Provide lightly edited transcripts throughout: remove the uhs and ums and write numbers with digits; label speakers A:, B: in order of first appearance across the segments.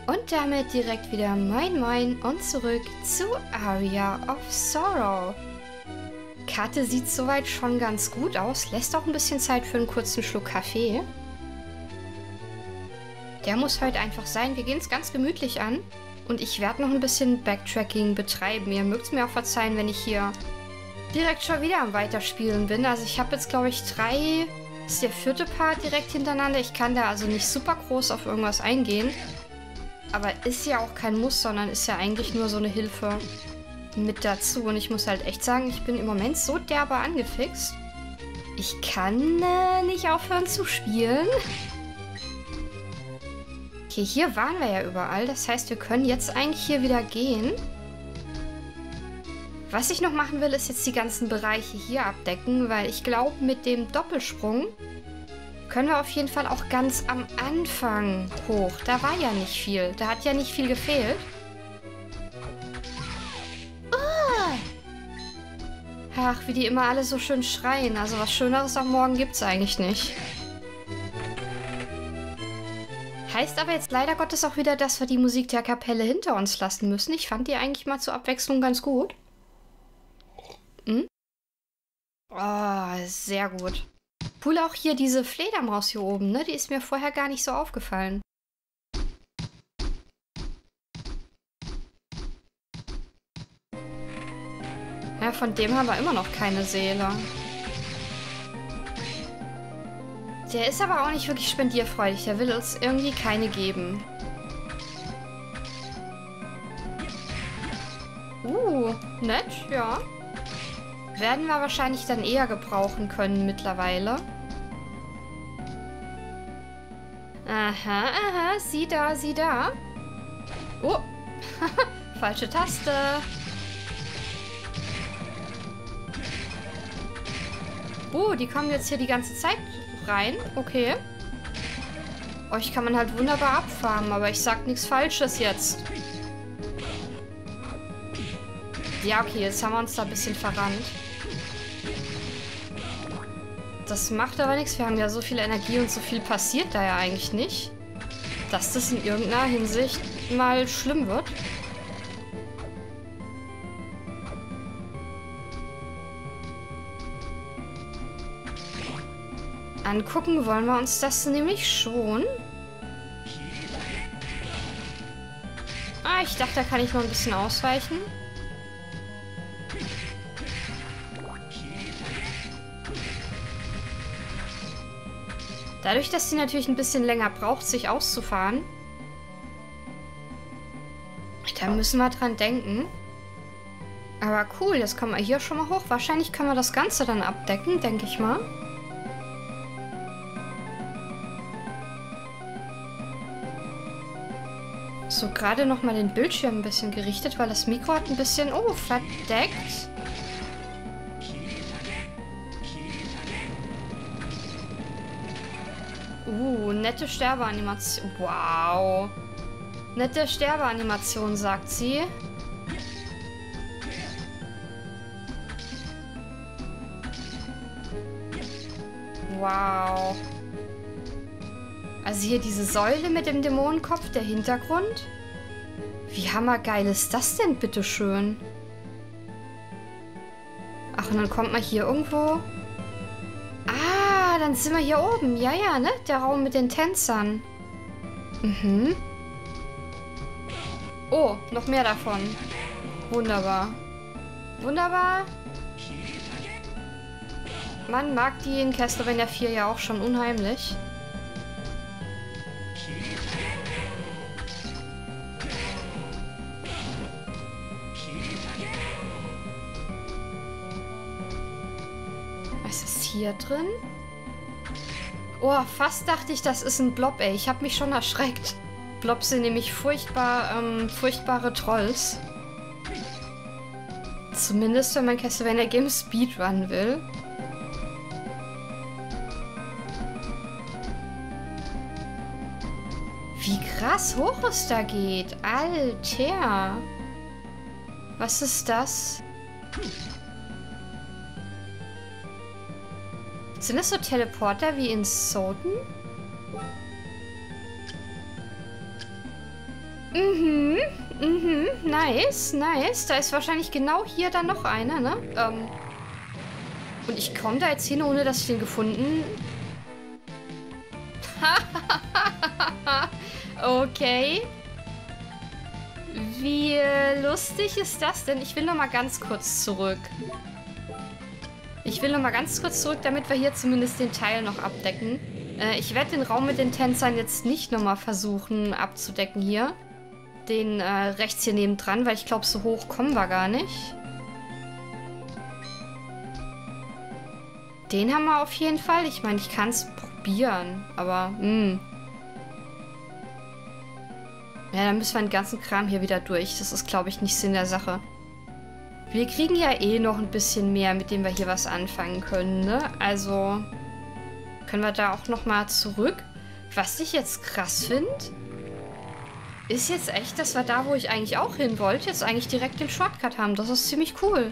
A: Und damit direkt wieder Moin Moin und zurück zu Aria of Sorrow. Karte sieht soweit schon ganz gut aus, lässt auch ein bisschen Zeit für einen kurzen Schluck Kaffee. Der muss heute einfach sein. Wir gehen es ganz gemütlich an und ich werde noch ein bisschen Backtracking betreiben. Ihr mögt es mir auch verzeihen, wenn ich hier direkt schon wieder am Weiterspielen bin. Also ich habe jetzt, glaube ich, das ist der 4. Part direkt hintereinander. Ich kann da also nicht super groß auf irgendwas eingehen. Aber ist ja auch kein Muss, sondern ist ja eigentlich nur so eine Hilfe mit dazu. Und ich muss halt echt sagen, ich bin im Moment so derbe angefixt. Ich kann nicht aufhören zu spielen. Okay, hier waren wir ja überall. Das heißt, wir können jetzt eigentlich hier wieder gehen. Was ich noch machen will, ist jetzt die ganzen Bereiche hier abdecken, weil ich glaube, mit dem Doppelsprung können wir auf jeden Fall auch ganz am Anfang hoch. Da war ja nicht viel. Da hat ja nicht viel gefehlt. Ach, wie die immer alle so schön schreien. Also was Schöneres am Morgen gibt es eigentlich nicht. Heißt aber jetzt leider Gottes auch wieder, dass wir die Musik der Kapelle hinter uns lassen müssen. Ich fand die eigentlich mal zur Abwechslung ganz gut. Hm? Oh, sehr gut. Cool auch hier diese Fledermaus hier oben, ne? Die ist mir vorher gar nicht so aufgefallen. Ja, von dem haben wir immer noch keine Seele. Der ist aber auch nicht wirklich spendierfreudig. Der will uns irgendwie keine geben. Nett, ja. Werden wir wahrscheinlich dann eher gebrauchen können mittlerweile. Aha, aha, sieh da, sieh da. Oh, falsche Taste. Oh, die kommen jetzt hier die ganze Zeit rein. Okay. Euch kann man halt wunderbar abfarmen, aber ich sag nichts Falsches jetzt. Ja, okay, jetzt haben wir uns da ein bisschen verrannt. Das macht aber nichts. Wir haben ja so viel Energie und so viel passiert da ja eigentlich nicht, dass das in irgendeiner Hinsicht mal schlimm wird. Angucken wollen wir uns das nämlich schon. Ah, ich dachte, da kann ich noch ein bisschen ausweichen. Dadurch, dass sie natürlich ein bisschen länger braucht, sich auszufahren, da müssen wir dran denken. Aber cool, jetzt kommen wir hier schon mal hoch. Wahrscheinlich können wir das Ganze dann abdecken, denke ich mal. So, gerade noch mal den Bildschirm ein bisschen gerichtet, weil das Mikro hat ein bisschen, verdeckt. Nette Sterbeanimation. Wow. Nette Sterbeanimation, sagt sie. Wow. Also hier diese Säule mit dem Dämonenkopf, der Hintergrund. Wie hammergeil ist das denn, bitteschön? Ach, und dann kommt man hier irgendwo... Ah, dann sind wir hier oben. Ja, ja, ne? Der Raum mit den Tänzern. Mhm. Oh, noch mehr davon. Wunderbar. Wunderbar. Man mag die in Castlevania 4 ja auch schon unheimlich. Was ist hier drin? Oh, fast dachte ich, das ist ein Blob, ey. Ich habe mich schon erschreckt. Blobs sind nämlich furchtbare Trolls. Zumindest, wenn man Castlevania Games Speedrun will. Wie krass hoch es da geht. Alter. Was ist das? Sind das so Teleporter wie in Soden? Mhm, mhm, nice, nice. Da ist wahrscheinlich genau hier dann noch einer, ne? Und ich komme da jetzt hin, ohne dass ich den gefunden... Okay. Wie lustig ist das denn? Ich will noch mal ganz kurz zurück. Ich will noch mal ganz kurz zurück, damit wir hier zumindest den Teil noch abdecken. Ich werde den Raum mit den Tänzern jetzt nicht noch mal versuchen abzudecken hier. Den rechts hier nebendran, weil ich glaube, so hoch kommen wir gar nicht. Den haben wir auf jeden Fall. Ich meine, ich kann es probieren, aber ja, dann müssen wir den ganzen Kram hier wieder durch. Das ist, glaube ich, nicht Sinn der Sache. Wir kriegen ja eh noch ein bisschen mehr, mit dem wir hier was anfangen können, ne? Also können wir da auch noch mal zurück. Was ich jetzt krass finde, ist jetzt echt, dass wir da, wo ich eigentlich auch hin wollte, jetzt eigentlich direkt den Shortcut haben. Das ist ziemlich cool.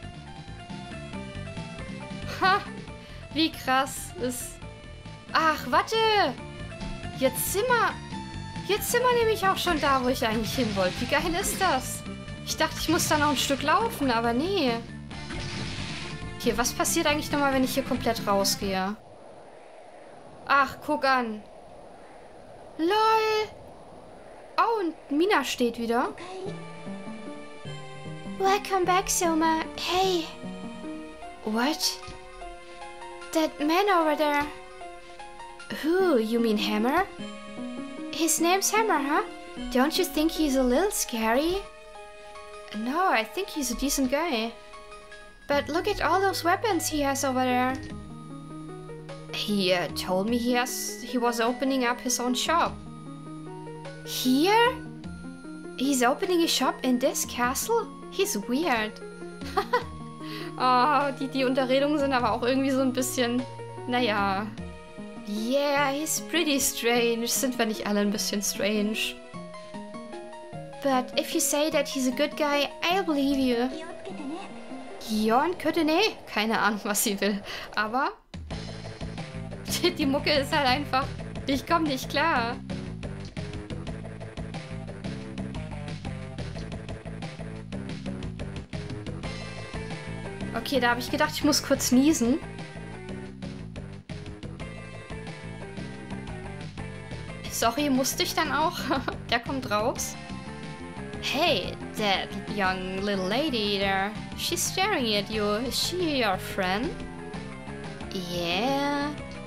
A: Ha! Wie krass ist... Ach, warte! Jetzt sind wir nämlich auch schon da, wo ich eigentlich hin wollte. Wie geil ist das? Ich dachte, ich muss da noch ein Stück laufen, aber nee. Hier, was passiert eigentlich nochmal, wenn ich hier komplett rausgehe? Ach, guck an. LOL! Oh, und Mina steht wieder. Welcome back, Soma. Hey. What? That man over there. Who? You mean Hammer? His name's Hammer, huh? Don't you think he's a little scary? No, I think he's a decent guy. But look at all those weapons he has over there. He told me he was opening up his own shop. Here? He's opening a shop in this castle? He's weird. Oh, die Unterredungen sind aber auch irgendwie so ein bisschen, naja. Yeah, he's pretty strange. Sind wir nicht alle ein bisschen strange? But if you say that he's a good guy, I'll believe you. Gion Kötene? Keine Ahnung, was sie will. Aber die Mucke ist halt einfach, ich komme nicht klar. Okay, da habe ich gedacht, ich muss kurz niesen. Sorry, musste ich dann auch. Der kommt raus. Hey, that young little lady there. She's staring at you. Is she your friend? Yeah.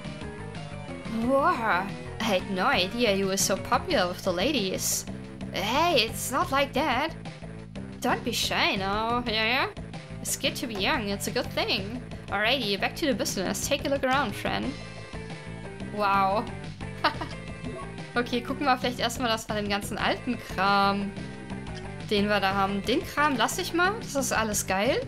A: Wow. I had no idea you were so popular with the ladies. Hey, it's not like that. Don't be shy now, yeah? It's good to be young, it's a good thing. Alrighty, back to the business. Take a look around, friend. Wow. Okay, gucken wir vielleicht erstmal, dass wir den ganzen alten Kram, den wir da haben. Den Kram lasse ich mal. Das ist alles geil.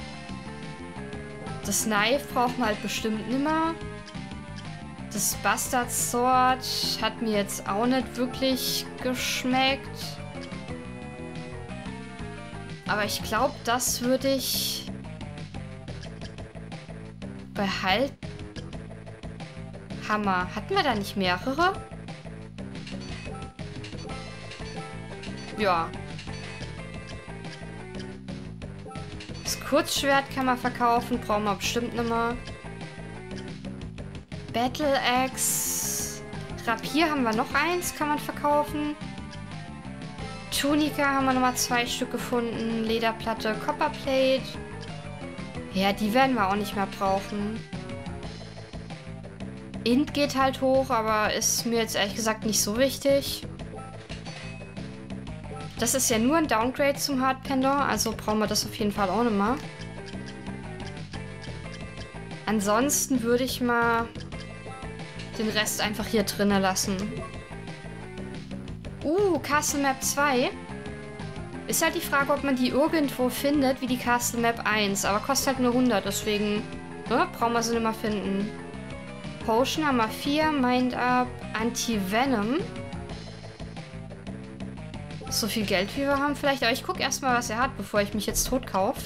A: Das Knife brauchen wir halt bestimmt nimmer. Das Bastard Sword hat mir jetzt auch nicht wirklich geschmeckt. Aber ich glaube, das würde ich behalten. Hammer. Hatten wir da nicht mehrere? Ja. Das Kurzschwert kann man verkaufen. Brauchen wir bestimmt nicht mehr. Battle Axe. Rapier haben wir noch eins. Kann man verkaufen. Tunika haben wir nochmal 2 Stück gefunden. Lederplatte, Copperplate. Ja, die werden wir auch nicht mehr brauchen. Int geht halt hoch, aber ist mir jetzt ehrlich gesagt nicht so wichtig. Das ist ja nur ein Downgrade zum Hard Pendor, also brauchen wir das auf jeden Fall auch nicht mehr. Ansonsten würde ich mal den Rest einfach hier drinnen lassen. Castle Map 2. Ist halt die Frage, ob man die irgendwo findet, wie die Castle Map 1. Aber kostet halt nur 100, deswegen brauchen wir sie nicht mehr finden. Potion haben wir 4, Mind Up, Anti-Venom. So viel Geld, wie wir haben vielleicht. Aber ich gucke erstmal, was er hat, bevor ich mich jetzt tot kaufe.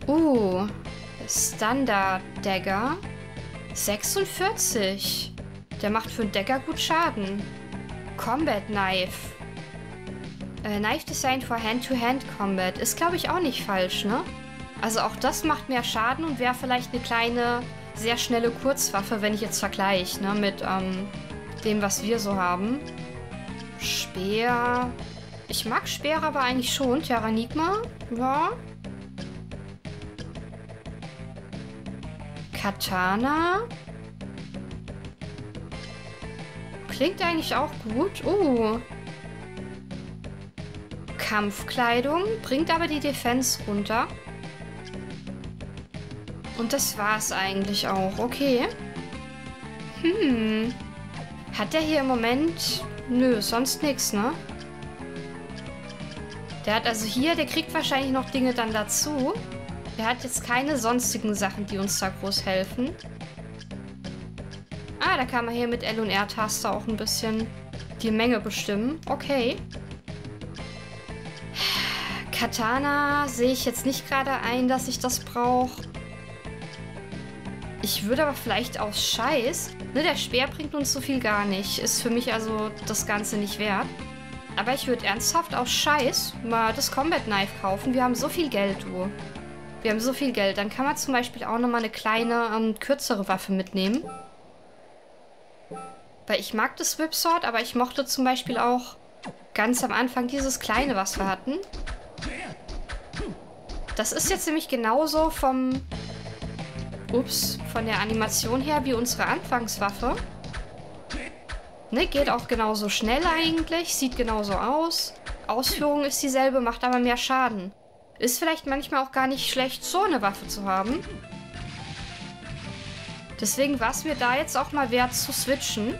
A: Standard Dagger. 46. Der macht für einen Decker gut Schaden. Combat Knife. Knife designed for Hand-to-Hand Combat. Ist, glaube ich, auch nicht falsch, ne? Also auch das macht mehr Schaden und wäre vielleicht eine kleine, sehr schnelle Kurzwaffe, wenn ich jetzt vergleiche, ne? Mit dem, was wir so haben. Speer. Ich mag Speer aber eigentlich schon. Terranigma. Ja. Katana. Klingt eigentlich auch gut. Kampfkleidung. Bringt aber die Defense runter. Und das war's eigentlich auch. Okay. Hat der hier im Moment... Nö, sonst nichts, ne? Der hat also hier... Der kriegt wahrscheinlich noch Dinge dann dazu. Der hat jetzt keine sonstigen Sachen, die uns da groß helfen. Ah, da kann man hier mit L und R-Taste auch ein bisschen die Menge bestimmen. Okay. Katana sehe ich jetzt nicht gerade ein, dass ich das brauche. Ich würde aber vielleicht aus Scheiß... Ne, der Speer bringt uns so viel gar nicht. Ist für mich also das Ganze nicht wert. Aber ich würde ernsthaft aus Scheiß mal das Combat Knife kaufen. Wir haben so viel Geld, du. Wir haben so viel Geld. Dann kann man zum Beispiel auch nochmal eine kleine, kürzere Waffe mitnehmen. Weil ich mag das Whipsword, aber ich mochte zum Beispiel auch ganz am Anfang dieses kleine, was wir hatten. Das ist jetzt nämlich genauso von der Animation her wie unsere Anfangswaffe. Ne, geht auch genauso schnell eigentlich, sieht genauso aus. Ausführung ist dieselbe, macht aber mehr Schaden. Ist vielleicht manchmal auch gar nicht schlecht, so eine Waffe zu haben. Deswegen war es mir da jetzt auch mal wert zu switchen.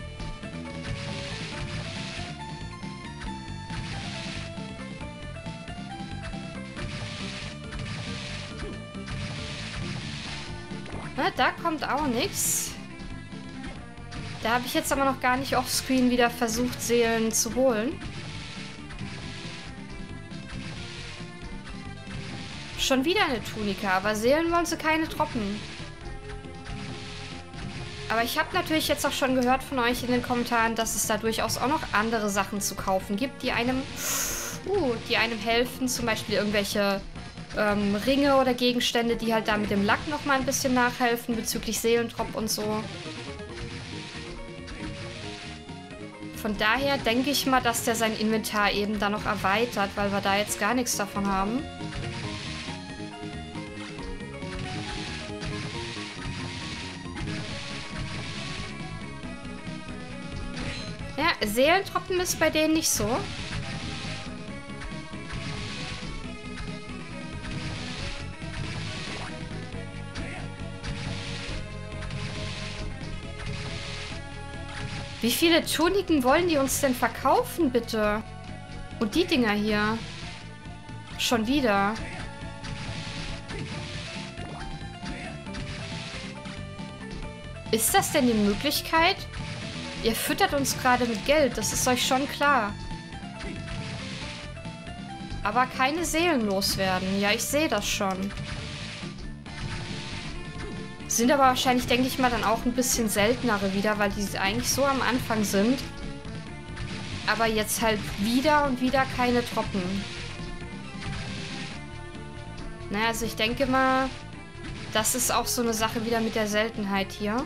A: Na, da kommt auch nichts. Da habe ich jetzt aber noch gar nicht offscreen wieder versucht, Seelen zu holen. Schon wieder eine Tunika, aber Seelen wollen sie keine droppen. Aber ich habe natürlich jetzt auch schon gehört von euch in den Kommentaren, dass es da durchaus auch noch andere Sachen zu kaufen gibt, die einem helfen. Zum Beispiel irgendwelche Ringe oder Gegenstände, die halt da mit dem Lack nochmal ein bisschen nachhelfen bezüglich Seelendrop und so. Von daher denke ich mal, dass der sein Inventar eben da noch erweitert, weil wir da jetzt gar nichts davon haben. Ja, Seelentropfen ist bei denen nicht so. Wie viele Tuniken wollen die uns denn verkaufen, bitte? Und die Dinger hier. Schon wieder. Ist das denn die Möglichkeit? Ihr füttert uns gerade mit Geld, das ist euch schon klar. Aber keine Seelen loswerden. Ja, ich sehe das schon. Sind aber wahrscheinlich, denke ich mal, dann auch ein bisschen seltenere wieder, weil die eigentlich so am Anfang sind. Aber jetzt halt wieder und wieder keine Trocken. Naja, also ich denke mal, das ist auch so eine Sache wieder mit der Seltenheit hier.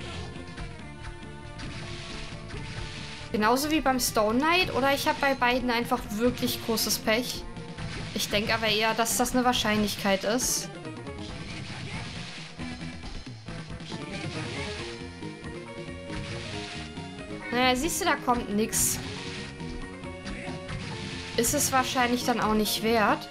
A: Genauso wie beim Stone Knight, oder ich habe bei beiden einfach wirklich großes Pech. Ich denke aber eher, dass das eine Wahrscheinlichkeit ist. Naja, siehst du, da kommt nichts. Ist es wahrscheinlich dann auch nicht wert.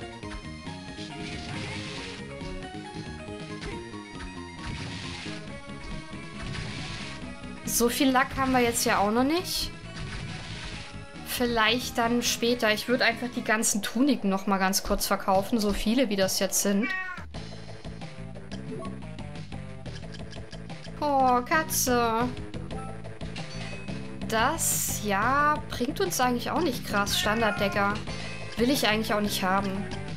A: So viel Lack haben wir jetzt ja auch noch nicht. Vielleicht dann später. Ich würde einfach die ganzen Tuniken noch mal ganz kurz verkaufen. So viele, wie das jetzt sind. Oh, Katze. Das, ja, bringt uns eigentlich auch nicht krass. Standarddecker. Will ich eigentlich auch nicht haben.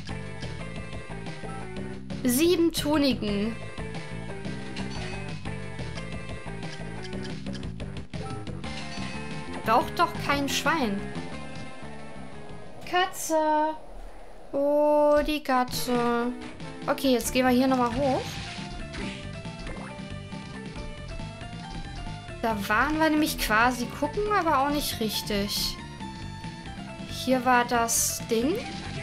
A: 7 Tuniken. Raucht doch kein Schwein. Katze. Oh, die Katze. Okay, jetzt gehen wir hier nochmal hoch. Da waren wir nämlich quasi gucken, aber auch nicht richtig. Hier war das Ding.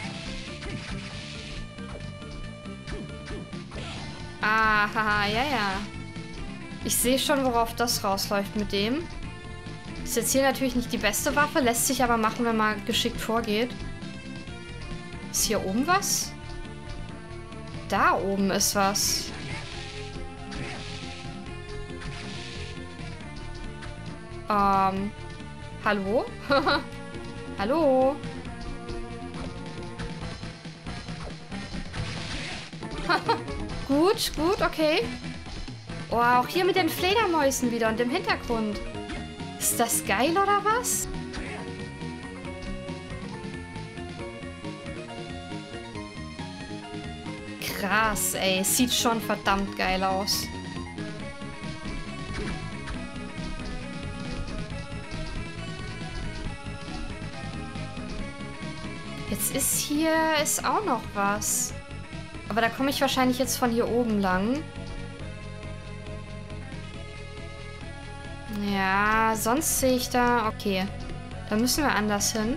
A: Aha, ja, ja. Ich sehe schon, worauf das rausläuft mit dem. Ist jetzt hier natürlich nicht die beste Waffe, lässt sich aber machen, wenn man geschickt vorgeht. Ist hier oben was? Da oben ist was. Hallo? Hallo? Gut, gut, okay. Oh, auch hier mit den Fledermäusen wieder und dem Hintergrund. Ist das geil oder was? Krass, ey. Sieht schon verdammt geil aus. Jetzt ist auch noch was. Aber da komme ich wahrscheinlich jetzt von hier oben lang. Ja, sonst sehe ich da... Okay, da müssen wir anders hin.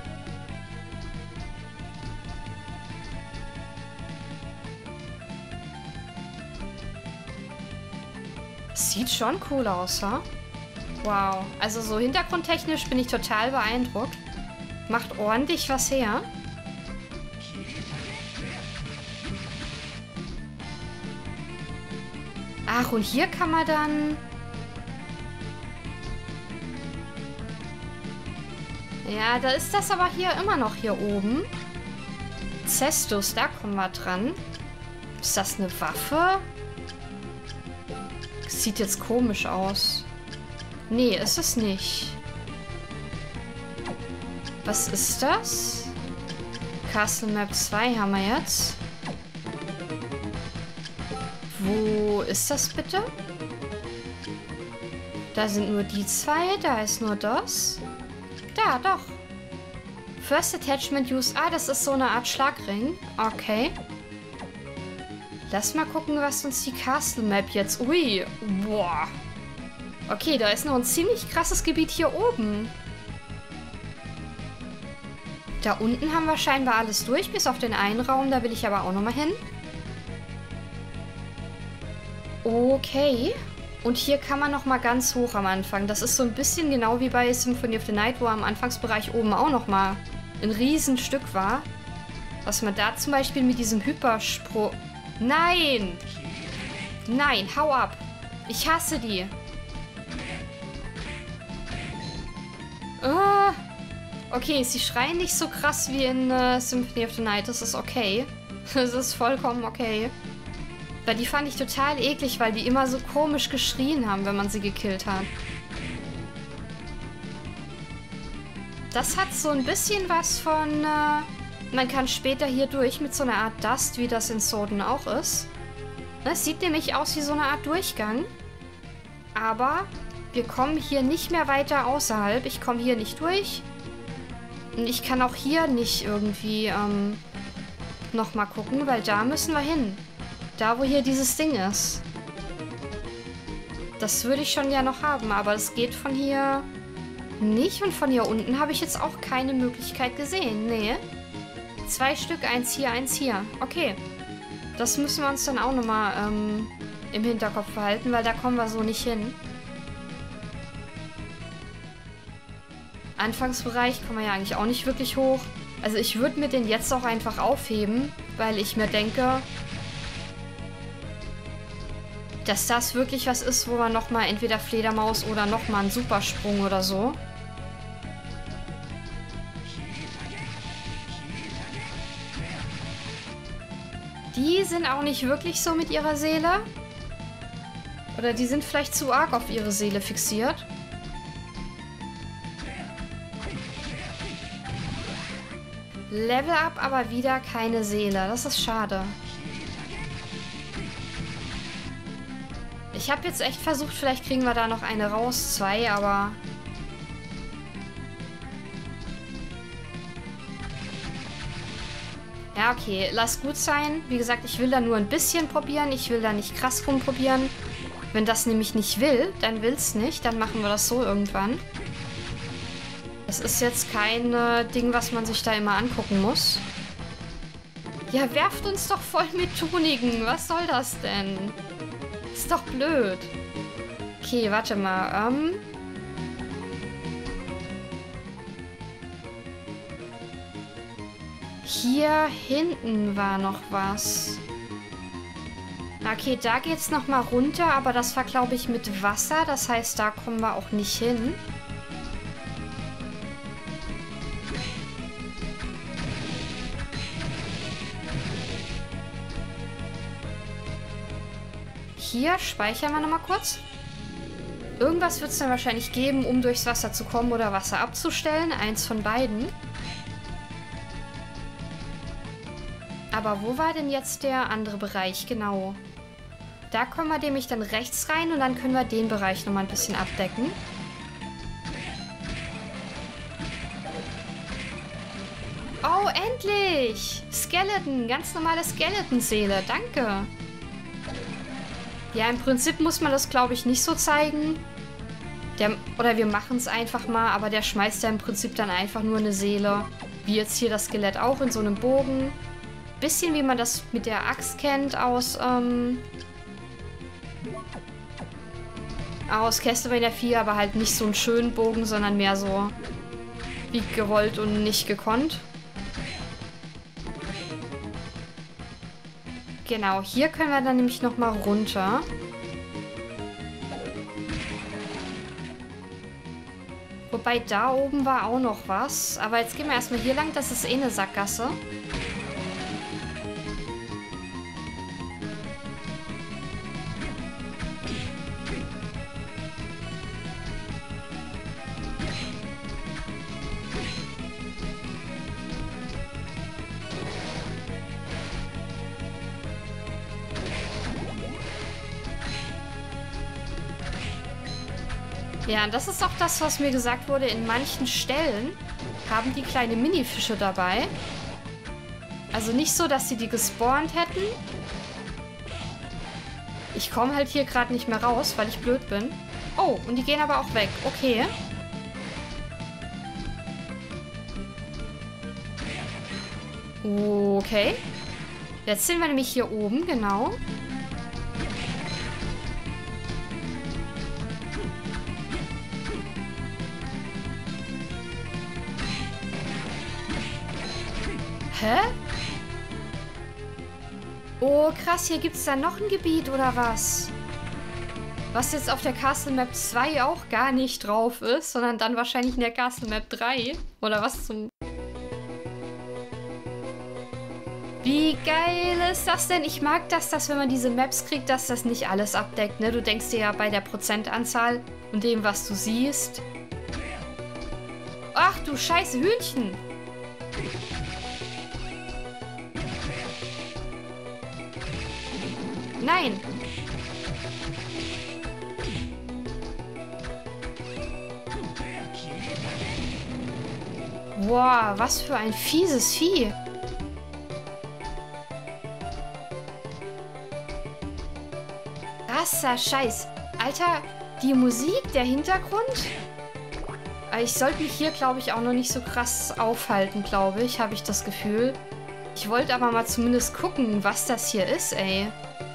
A: Sieht schon cool aus, ha? Wow, also so hintergrundtechnisch bin ich total beeindruckt. Macht ordentlich was her. Ach, und hier kann man dann... Ja, da ist das aber hier immer noch hier oben. Cestus, da kommen wir dran. Ist das eine Waffe? Sieht jetzt komisch aus. Nee, ist es nicht. Was ist das? Castle Map 2 haben wir jetzt. Wo ist das bitte? Da sind nur die zwei, da ist nur das. Da, doch. First Attachment Use. Ah, das ist so eine Art Schlagring. Okay. Lass mal gucken, was uns die Castle Map jetzt... Ui. Boah. Okay, da ist noch ein ziemlich krasses Gebiet hier oben. Da unten haben wir scheinbar alles durch, bis auf den einen Raum. Da will ich aber auch nochmal hin. Okay. Und hier kann man nochmal ganz hoch am Anfang. Das ist so ein bisschen genau wie bei Symphony of the Night, wo am Anfangsbereich oben auch nochmal ein Riesenstück war. Was man da zum Beispiel mit diesem Hypersprung... Nein! Nein, hau ab! Ich hasse die. Okay, sie schreien nicht so krass wie in Symphony of the Night. Das ist okay. Das ist vollkommen okay. Weil die fand ich total eklig, weil die immer so komisch geschrien haben, wenn man sie gekillt hat. Das hat so ein bisschen was von... man kann später hier durch mit so einer Art Dust, wie das in Soden auch ist. Es sieht nämlich aus wie so eine Art Durchgang. Aber wir kommen hier nicht mehr weiter außerhalb. Ich komme hier nicht durch. Und ich kann auch hier nicht irgendwie nochmal gucken, weil da müssen wir hin. Da, wo hier dieses Ding ist. Das würde ich schon gerne noch haben, aber es geht von hier nicht. Und von hier unten habe ich jetzt auch keine Möglichkeit gesehen. Nee. 2 Stück, eins hier, eins hier. Okay. Das müssen wir uns dann auch nochmal im Hinterkopf behalten, weil da kommen wir so nicht hin. Anfangsbereich kommen wir ja eigentlich auch nicht wirklich hoch. Also ich würde mir den jetzt auch einfach aufheben, weil ich mir denke... dass das wirklich was ist, wo man nochmal entweder Fledermaus oder nochmal einen Supersprung oder so. Die sind auch nicht wirklich so mit ihrer Seele. Oder die sind vielleicht zu arg auf ihre Seele fixiert. Level Up, aber wieder keine Seele. Das ist schade. Ich habe jetzt echt versucht, vielleicht kriegen wir da noch eine raus, 2, aber... Ja, okay. Lass gut sein. Wie gesagt, ich will da nur ein bisschen probieren. Ich will da nicht krass rumprobieren. Wenn das nämlich nicht will, dann will's nicht. Dann machen wir das so irgendwann. Das ist jetzt kein Ding, was man sich da immer angucken muss. Ja, werft uns doch voll mit Tunigen. Was soll das denn? Ist doch blöd. Okay, warte mal. Hier hinten war noch was. Okay, da geht's nochmal runter, aber das war, glaube ich, mit Wasser. Das heißt, da kommen wir auch nicht hin. Hier speichern wir nochmal kurz. Irgendwas wird es dann wahrscheinlich geben, um durchs Wasser zu kommen oder Wasser abzustellen. Eins von beiden. Aber wo war denn jetzt der andere Bereich? Genau. Da kommen wir nämlich dann rechts rein und dann können wir den Bereich nochmal ein bisschen abdecken. Oh, endlich! Skeleton, ganz normale Skeleton-Seele, danke. Ja, im Prinzip muss man das, glaube ich, nicht so zeigen. Oder wir machen es einfach mal, aber der schmeißt ja im Prinzip dann einfach nur eine Seele. Wie jetzt hier das Skelett auch in so einem Bogen. Bisschen wie man das mit der Axt kennt aus Castlevania 4, aber halt nicht so einen schönen Bogen, sondern mehr so wie gewollt und nicht gekonnt. Genau, hier können wir dann nämlich nochmal runter. Wobei da oben war auch noch was. Aber jetzt gehen wir erstmal hier lang, das ist eh eine Sackgasse. Ja, das ist auch das, was mir gesagt wurde. In manchen Stellen haben die kleine Minifische dabei. Also nicht so, dass sie die gespawnt hätten. Ich komme halt hier gerade nicht mehr raus, weil ich blöd bin. Oh, und die gehen aber auch weg. Okay. Okay. Jetzt sind wir nämlich hier oben, genau. Hä? Oh, krass, hier gibt es da noch ein Gebiet, oder was? Was jetzt auf der Castle Map 2 auch gar nicht drauf ist, sondern dann wahrscheinlich in der Castle Map 3. Oder was zum... Wie geil ist das denn? Ich mag das, dass wenn man diese Maps kriegt, dass das nicht alles abdeckt, ne? Du denkst dir ja bei der Prozentanzahl und dem, was du siehst. Ach du scheiße Hühnchen! Nein! Boah, was für ein fieses Vieh. Krasser Scheiß. Alter, die Musik, der Hintergrund. Ich sollte mich hier, glaube ich, auch noch nicht so krass aufhalten, glaube ich, habe ich das Gefühl. Ich wollte aber mal zumindest gucken, was das hier ist, ey.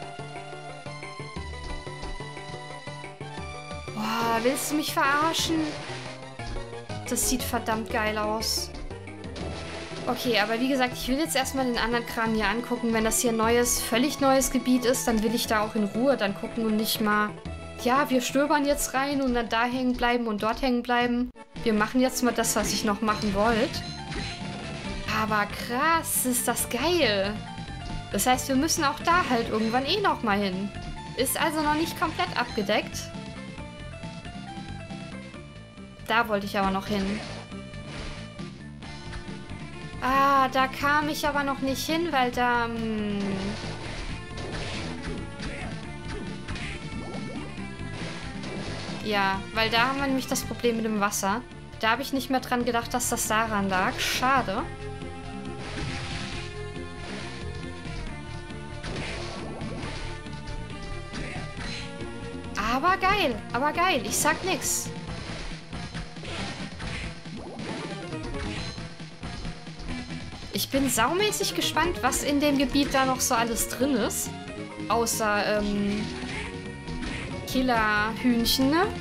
A: Boah, willst du mich verarschen? Das sieht verdammt geil aus. Okay, aber wie gesagt, ich will jetzt erstmal den anderen Kram hier angucken. Wenn das hier ein völlig neues Gebiet ist, dann will ich da auch in Ruhe dann gucken und nicht mal... Ja, wir stöbern jetzt rein und dann da hängen bleiben und dort hängen bleiben. Wir machen jetzt mal das, was ich noch machen wollte. Aber krass, ist das geil. Das heißt, wir müssen auch da halt irgendwann eh noch mal hin. Ist also noch nicht komplett abgedeckt. Da wollte ich aber noch hin. Ah, da kam ich aber noch nicht hin, weil da... Ja, weil da haben wir nämlich das Problem mit dem Wasser. Da habe ich nicht mehr dran gedacht, dass das daran lag. Schade. Aber geil. Ich sag nix. Ich bin saumäßig gespannt, was in dem Gebiet da noch so alles drin ist. Außer, Killerhühnchen, ne?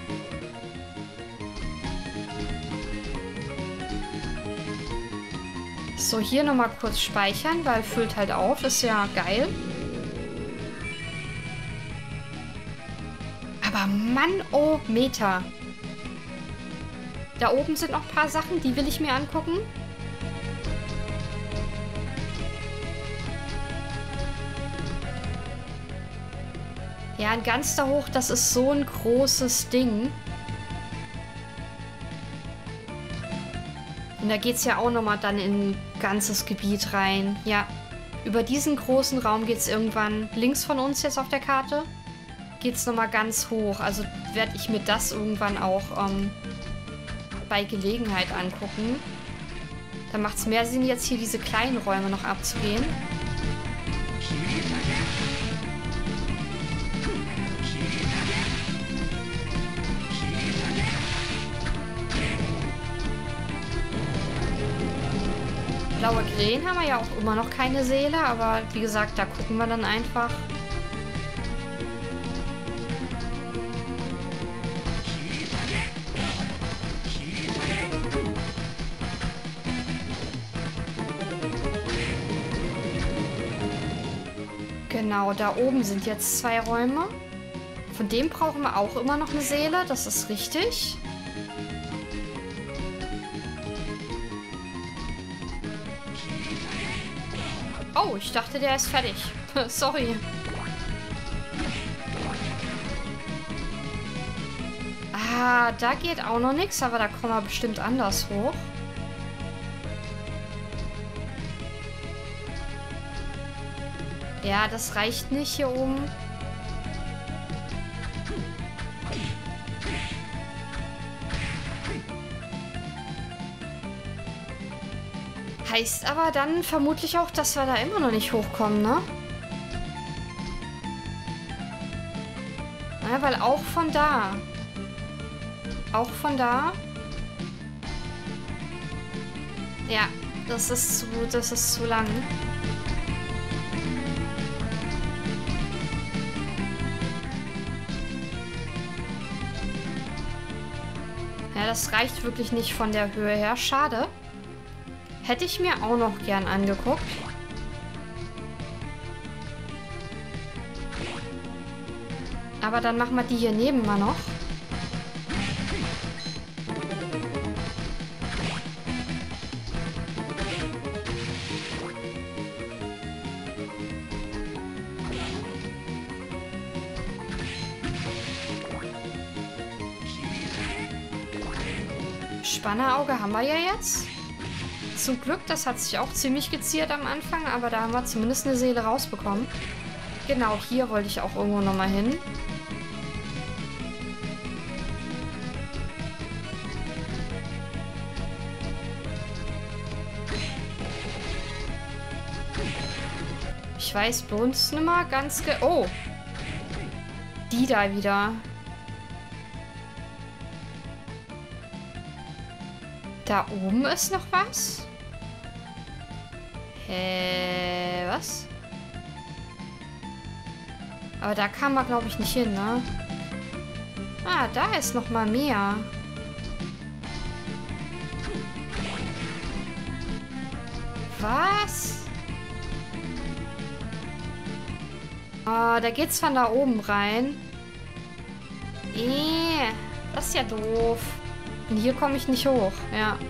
A: So, hier nochmal kurz speichern, weil füllt halt auf. Ist ja geil. Aber Mann, oh Meter. Da oben sind noch ein paar Sachen, die will ich mir angucken. Ja, ein ganz da hoch, das ist so ein großes Ding. Und da geht es ja auch nochmal dann in ein ganzes Gebiet rein. Ja, über diesen großen Raum geht es irgendwann links von uns jetzt auf der Karte. Geht es nochmal ganz hoch. Also werde ich mir das irgendwann auch bei Gelegenheit angucken. Da macht es mehr Sinn, jetzt hier diese kleinen Räume noch abzugehen. Blaue Krähen haben wir ja auch immer noch keine Seele, aber wie gesagt, da gucken wir dann einfach. Genau, da oben sind jetzt 2 Räume. Von dem brauchen wir auch immer noch eine Seele, das ist richtig. Oh, ich dachte, der ist fertig. Sorry. Ah, da geht auch noch nichts, aber da kommen wir bestimmt anders hoch. Ja, das reicht nicht hier oben. Heißt aber dann vermutlich auch, dass wir da immer noch nicht hochkommen, ne? Ja, weil auch von da. Ja, das ist zu lang. Ja, das reicht wirklich nicht von der Höhe her. Schade. Hätte ich mir auch noch gern angeguckt. Aber dann machen wir die hier neben mal noch. Spannerauge haben wir ja jetzt. Zum Glück, das hat sich auch ziemlich geziert am Anfang, aber da haben wir zumindest eine Seele rausbekommen. Genau, hier wollte ich auch irgendwo nochmal hin. Ich weiß bei uns nicht mal ganz Oh! Die da wieder. Da oben ist noch was? Was? Aber da kann man, glaube ich, nicht hin, ne? Ah, da ist noch mal mehr. Was? Ah, da geht's von da oben rein. Das ist ja doof. Und hier komme ich nicht hoch, ja.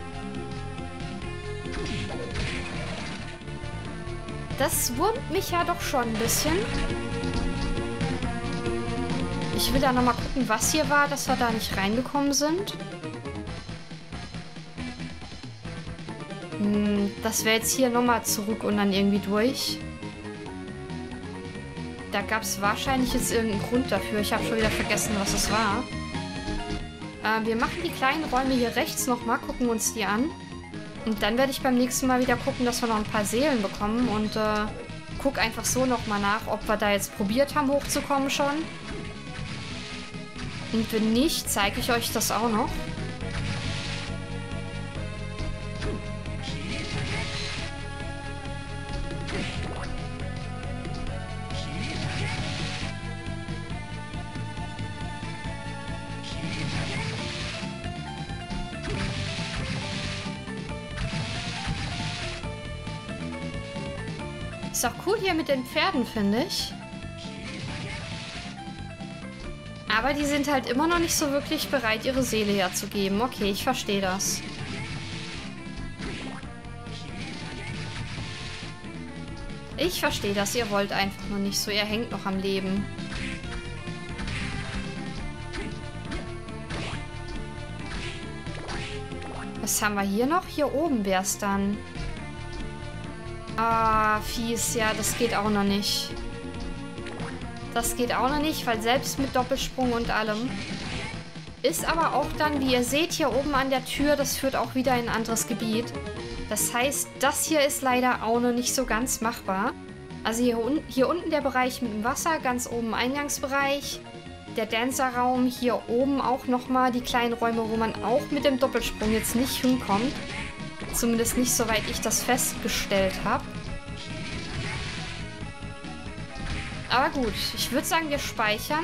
A: Das wurmt mich ja doch schon ein bisschen. Ich will da nochmal gucken, was hier war, dass wir da nicht reingekommen sind. Das wäre jetzt hier nochmal zurück und dann irgendwie durch. Da gab es wahrscheinlich jetzt irgendeinen Grund dafür. Ich habe schon wieder vergessen, was es war. Wir machen die kleinen Räume hier rechts nochmal, gucken uns die an. Und dann werde ich beim nächsten Mal wieder gucken, dass wir noch ein paar Seelen bekommen. Und guck einfach so nochmal nach, ob wir da jetzt probiert haben, hochzukommen schon. Und wenn nicht, zeige ich euch das auch noch. Ist auch cool hier mit den Pferden, finde ich. Aber die sind halt immer noch nicht so wirklich bereit, ihre Seele herzugeben. Okay, ich verstehe das. Ich verstehe das. Ihr wollt einfach noch nicht so. Ihr hängt noch am Leben. Was haben wir hier noch? Hier oben wäre es dann. Ah, fies. Ja, das geht auch noch nicht. Das geht auch noch nicht, weil selbst mit Doppelsprung und allem. Ist aber auch dann, wie ihr seht, hier oben an der Tür, das führt auch wieder in ein anderes Gebiet. Das heißt, das hier ist leider auch noch nicht so ganz machbar. Also hier unten der Bereich mit dem Wasser, ganz oben Eingangsbereich. Der Dancer-Raum, hier oben auch nochmal die kleinen Räume, wo man auch mit dem Doppelsprung jetzt nicht hinkommt. Zumindest nicht, soweit ich das festgestellt habe. Aber gut, ich würde sagen, wir speichern.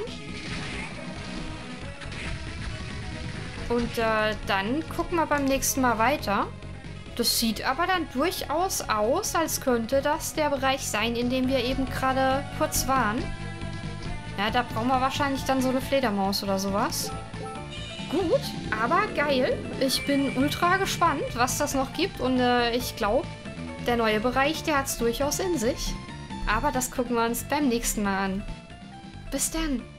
A: Und dann gucken wir beim nächsten Mal weiter. Das sieht aber dann durchaus aus, als könnte das der Bereich sein, in dem wir eben gerade kurz waren. Ja, da brauchen wir wahrscheinlich dann so eine Fledermaus oder sowas. Gut, aber geil. Ich bin ultra gespannt, was das noch gibt. Und ich glaube, der neue Bereich, der hat es durchaus in sich. Aber das gucken wir uns beim nächsten Mal an. Bis dann.